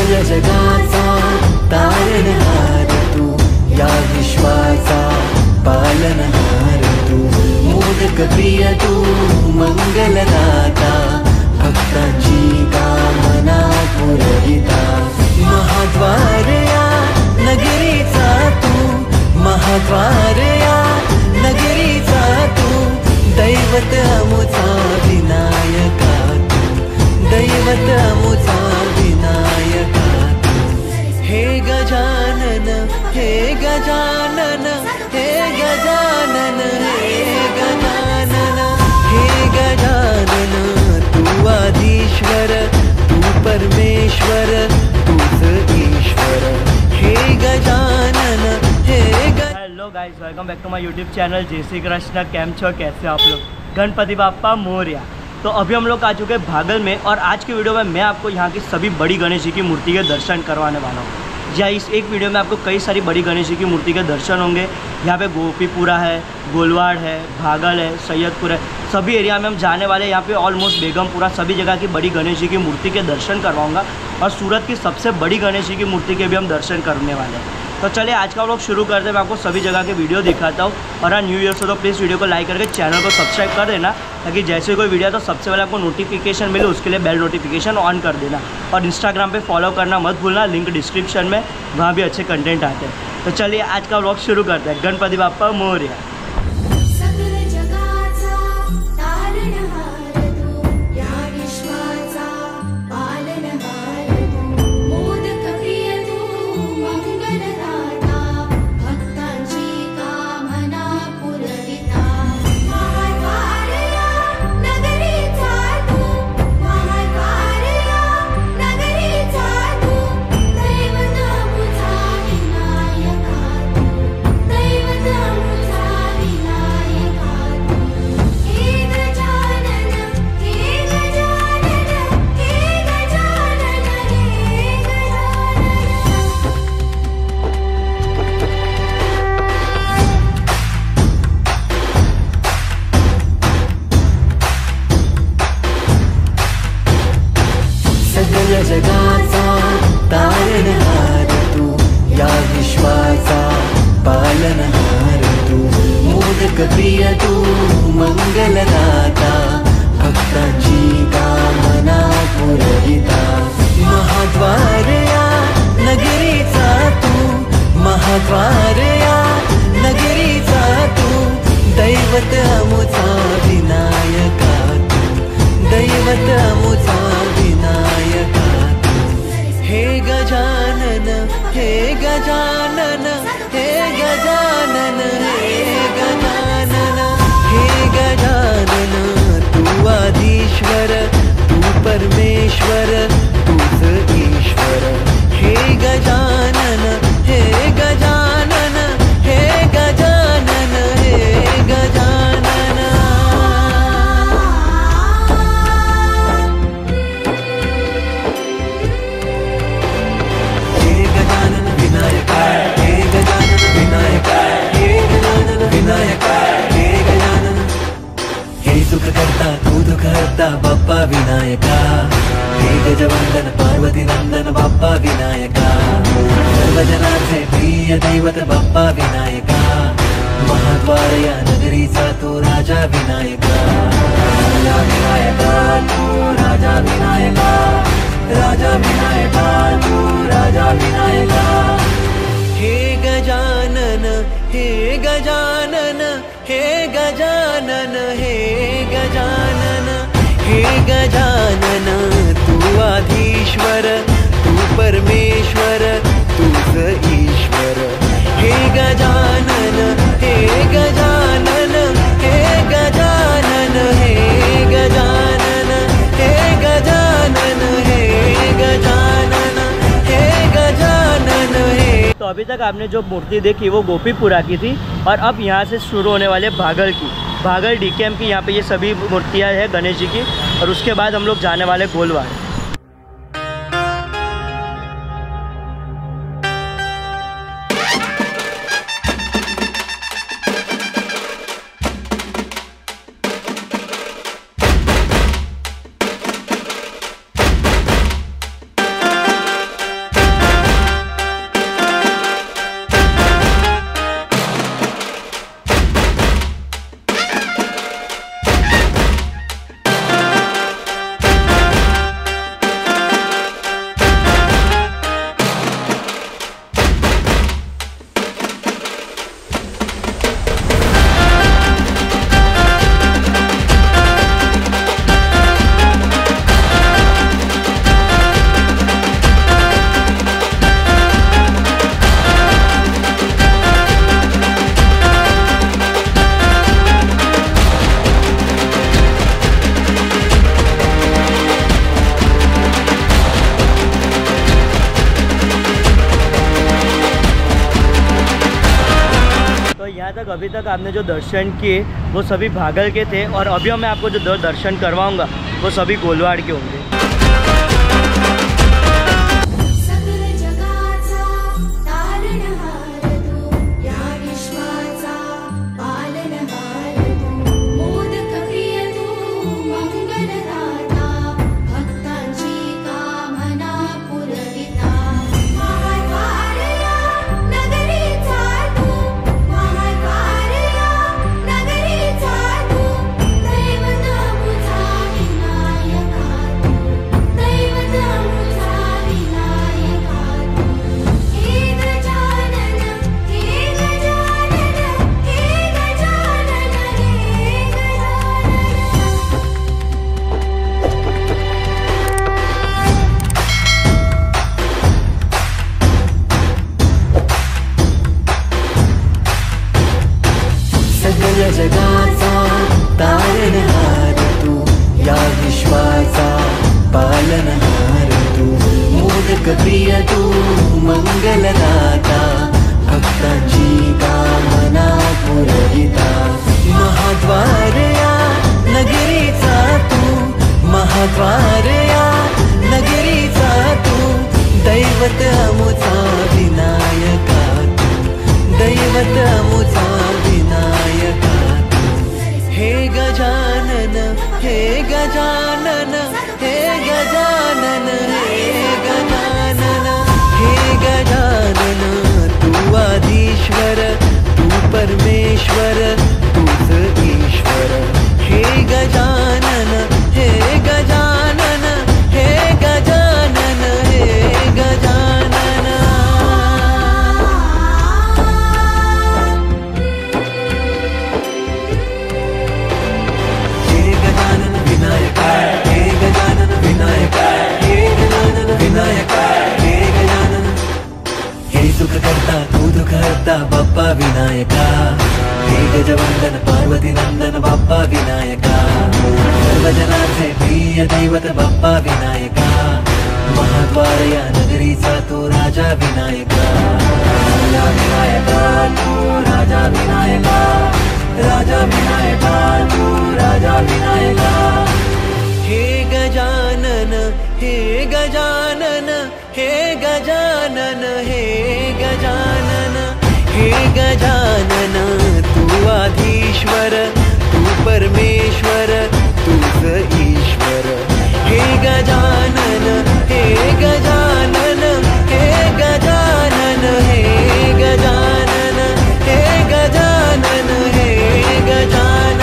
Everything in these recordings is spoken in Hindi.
सगळ्या जगाचा तारणहार तू, या विश्वाचा पालनहार तू, मोदक प्रिय तू, मंगलदाता, भक्तांची कामना पुरविता, महाद्वार या नगरीचा तू, महाद्वार या नगरीचा तू, दैवत अमुचा विनायका तू, दैवत अमुचा विनायका तू, हे गजानन, हे गजानन, हे गजानन, हे गजानन, हे गजानन, तू आदिश्वर, तू परमेश्वर, तूच ईश्वर, हे गजानन, हे hello guys, welcome back to my YouTube channel. जय श्री कृष्ण। कैम छो, कैसे आप लोग? गणपति बाप्पा मोरया। तो अभी हम लोग आ चुके हैं भागल में, और आज की वीडियो में मैं आपको यहाँ की सभी बड़ी गणेश जी की मूर्ति के दर्शन करवाने वाला हूँ। या इस एक वीडियो में आपको कई सारी बड़ी गणेश जी की मूर्ति के दर्शन होंगे। यहाँ पे गोपीपुरा है, गोलवाड़ है, भागल है, सैयदपुर है, सभी एरिया में हम जाने वाले हैं। यहाँ पे ऑलमोस्ट बेगमपुरा सभी जगह की बड़ी गणेश जी की मूर्ति के दर्शन करवाऊँगा, और सूरत की सबसे बड़ी गणेश जी की मूर्ति के भी हम दर्शन करने वाले हैं। तो चलिए आज का व्लॉग शुरू करते हैं। मैं आपको सभी जगह के वीडियो दिखाता हूँ, और हाँ, न्यू ईयर से तो प्लीज़ वीडियो को लाइक करके चैनल को सब्सक्राइब कर देना, ताकि जैसे कोई वीडियो तो सबसे पहले आपको नोटिफिकेशन मिले। उसके लिए बेल नोटिफिकेशन ऑन कर देना, और इंस्टाग्राम पे फॉलो करना मत भूलना, लिंक डिस्क्रिप्शन में, वहाँ भी अच्छे कंटेंट आते हैं। तो चलिए आज का व्लॉग शुरू करते हैं। गणपति बाप्पा मोरया। सगळ्या जगाचा तारणहार तू, या विश्वाचा पालनहार तू, मोदक प्रिय तू, मंगलदाता, भक्तांची कामना पुरविता, महाद्वार या नगरीचा तू, महाद्वार या नगरीचा तू, दैवत अमुचा विनायका तू, दैवत अमुचा विनायका तू, हे गजानन, हे गजानन, हे गजानन, हे गजानन, हे गजानन, तू आदिश्वर, तू परमेश्वर, तूच ईश्वर, हे गजानन, हे गजानन, हे गजानन, हे गजानन। सुख करता तू दुख हरता बाप्पा विनायका, हे गजवंदन पार्वती नंदन बाप्पा विनायका, सर्वजनांचे प्रिय दैवत बाप्पा विनायका, महाद्वार या नगरीचा तू राजा विनायका, राजा विनायका तू राजा विनायका, राजा विनायका तू राजा विनायका, हे गजानन, हे गजानन, हे गजानन, हे गजानन, हे गजानन, तू आदिश्वर, तू परमेश्वर, तूच ईश्वर, हे गजानन, हे गजानन, हे गजानन, हे गजानन, हे गजानन, हे गजानन, हे गजानन, हे। तो अभी तक आपने जो मूर्ति देखी वो गोपीपुरा की थी, और अब यहाँ से शुरू होने वाले भागल की, भागल डीकेएम की। यहाँ पे ये सभी मूर्तियाँ हैं गणेश जी की, और उसके बाद हम लोग जाने वाले गोलवाड़। अभी तक आपने जो दर्शन किए वो सभी भागल के थे और अभी मैं आपको जो दर्शन करवाऊंगा वो सभी गोलवाड़ के होंगे। जगाचा तारणहार तू, या विश्वाचा पालनहार तू, मोदक प्रिय तू, मंगलदाता, भक्तांची कामना पुरविता, महाद्वार या नगरीचा तू, महाद्वार या नगरीचा तू, दैवत अमुचा विनायका तू, दैवत अमुचा विनायका तू, हे गजानन, हे गजानन, हे गजानन, हे गजानन, हे गजानन, तू आदिश्वर, तू परमेश्वर, तूच ईश्वर, हे गजानन, हे गजानन, हे गजानन, हे गजानन। करता तू दुख हरता बाप्पा विनायका, हे गजवंदन पार्वती नंदन बाप्पा विनायका, सर्वजनांचे प्रिय दैवत बाप्पा विनायका, महाद्वार या नगरीचा तू राजा विनायका, राजा विनायका तू राजा विनायका, राजा विनायका तू राजा विनायका, हे गजानन, हे गजानन, हे गजानन, हे गजानन, हे गजानन, तू आधीश्वर, तू परमेश्वर, तूच ईश्वर, हे गजानन, हे गजानन, हे गजानन, हे गजानन, हे गजानन, हे गजानन।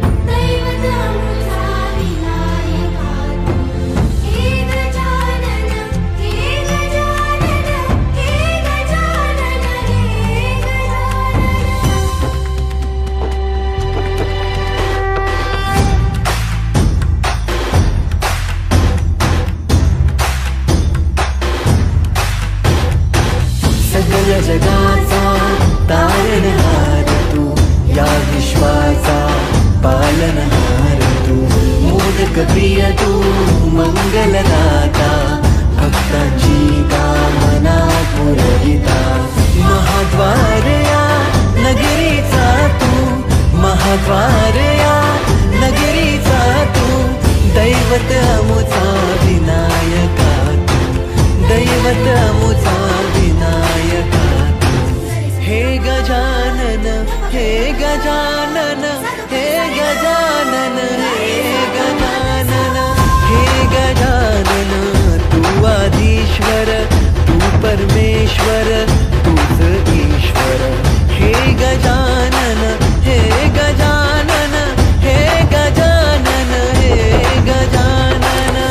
जगाचा तारणहार तू, या विश्वाचा पालनहार तू, मोदक प्रिय तू, मंगलदाता, भक्तांची कामना पुरविता, महाद्वार या नगरीचा तू, महाद्वार या नगरीचा तू, दैवत अमुचा विनायका तू, दैवत अमुचा विनायका, हे गजानन, हे गजानन, हे गजानन, हे गजानन, हे गजानन, तू आदिश्वर, तू परमेश्वर, तूच ईश्वर, हे गजानन, हे गजानन, हे गजानन, हे गजानन।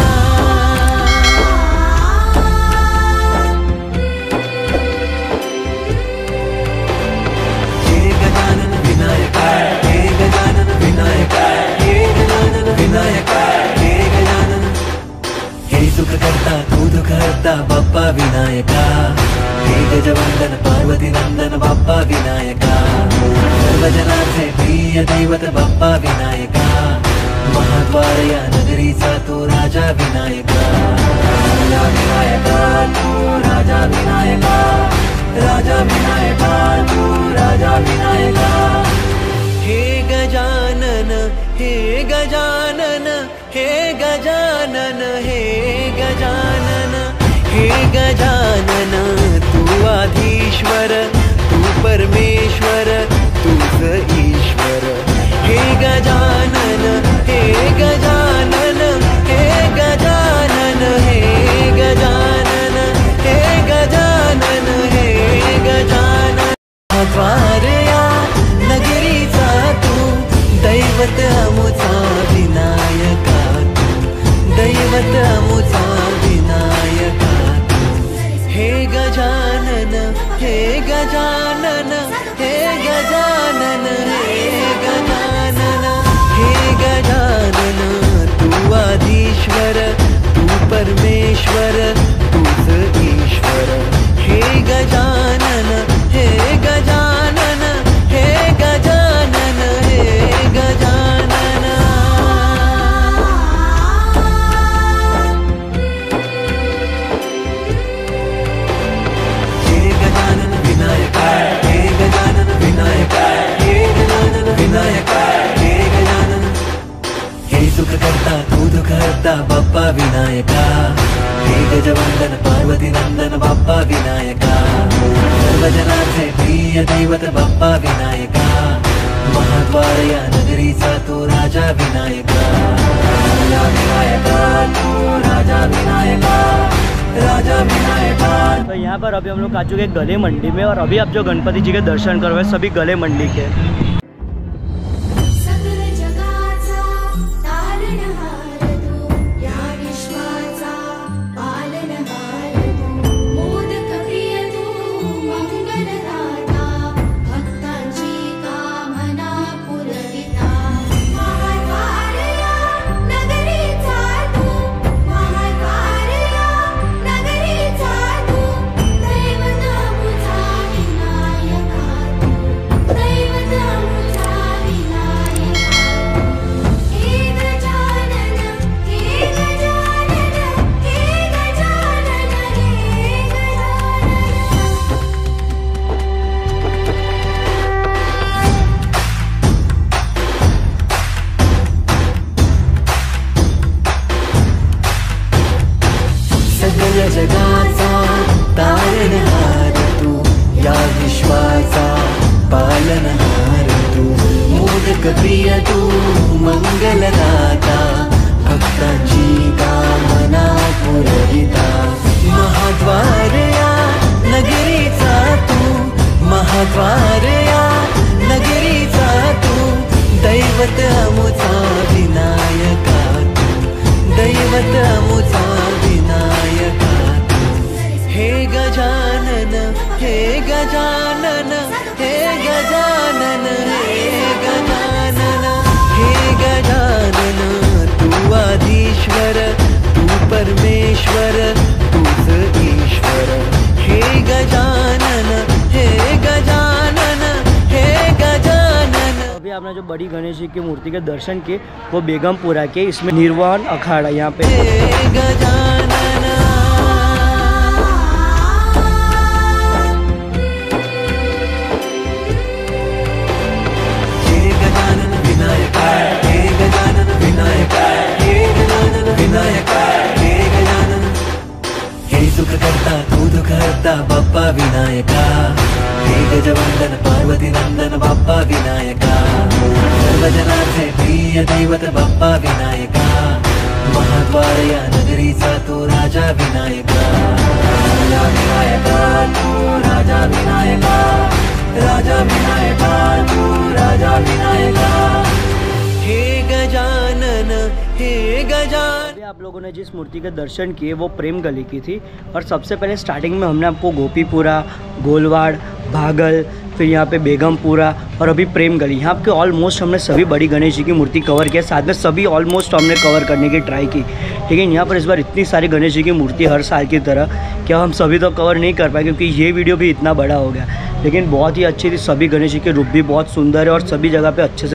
करता तू दुख हरता बाप्पा विनायका, हे गजवंदन पार्वती नंदन बाप्पा विनायका, सर्वजनांचे प्रिय दैवत बाप्पा विनायका, महाद्वार या नगरीचा तू राजा विनायका, राजा विनायका तू राजा विनायका, राजा विनायका तू राजा विनायका। दैवत अमुचा विनायका तू, दैवत अमुचा विनायका तू. हे गजानन, हे गजानन, हे गजानन, हे गजानन, हे गजानन. तू आदिश्वर, तू परमेश्वर, तूच ईश्वर. हे गजानन, हे गजानन, हे गजानन, हे गजानन. हे गजानन विनायका, हे गजानन विनायका, हे गजानन विनायका, हे गजानन. हे सुख करता तू दुख हरता बाप्पा विनायका. हे गजवंदन पार्वती नंदन बाप्पा विनायका. सर्वजनांचे प्रिय दैवत बाप्पा विनायका. महाद्वार या नगरीचा तू राजा विनायका. राजा विनायका तू राजा विनायका, राजा विनायका. तो यहाँ पर अभी हम लोग आ चुके हैं गले मंडी में और अभी आप जो गणपति जी के दर्शन करवाए सभी गले मंडी के. सकल जगाचा तारणहार तू, या विश्वाचा पालनहार तू. मोदक प्रिय तू, मंगलदाता, भक्तांची कामना पुरविता. महाद्वार या नगरीचा तू, महाद्वार या नगरीचा तू. दैवत अमुचा विनायका तू, दैवत अमुचा विनायका तू. हे गजानन, हे गजानन, हे गजानन, हे गजानन. सकल जगाचा तारणहार तू, या विश्वाचा पालनहार तू. मोदक प्रिय तू, मंगलदाता, भक्तांची कामना पुरविता. महाद्वार या नगरीचा तू, महाद्वार या नगरीचा तू. दैवत अमुचा विनायका तू, दैवत अमुचा विनायका तू. हे गजानन, हे गजानन, हे गजानन, हे गजानन, हे गजानन. तू आदिश्वर, तू परमेश्वर, तूच ईश्वर. हे गजानन, हे गजानन, हे गजानन. अभी आपने जो बड़ी गणेश जी की मूर्ति के दर्शन किए वो बेगमपुरा के, इसमें निर्वाण अखाड़ा यहाँ पे. हे गजानन. हे गजानन विनायका, हे गजानन विनायका, हे गजानन विनायका, हे गजानन. हे सुख करता तू दुख हरता बाप्पा विनायका. हे गजवंदन पार्वती नंदन बाप्पा विनायका. सर्वजनांचे प्रिय दैवत बाप्पा विनायका. महाद्वार या नगरीचा तू राजा विनायका. राजा विनायका तू राजा विनायका, राजा विनायका तू राजा विनायका. हे गजानन, हे गजानन. अभी आप लोगों ने जिस मूर्ति के दर्शन किए वो प्रेम गली की थी और सबसे पहले स्टार्टिंग में हमने आपको गोपीपुरा, गोलवाड़, भागल, फिर यहाँ पे बेगमपुरा और अभी प्रेम गली, यहाँ पे ऑलमोस्ट हमने सभी बड़ी गणेश जी की मूर्ति कवर किया. साथ में सभी ऑलमोस्ट हमने कवर करने की ट्राई की, लेकिन यहाँ पर इस बार इतनी सारी गणेश जी की मूर्ति हर साल की तरह क्या हम सभी तो कवर नहीं कर पाए क्योंकि ये वीडियो भी इतना बड़ा हो गया. लेकिन बहुत ही अच्छी थी, सभी गणेश जी के रूप भी बहुत सुंदर है और सभी जगह पे अच्छे से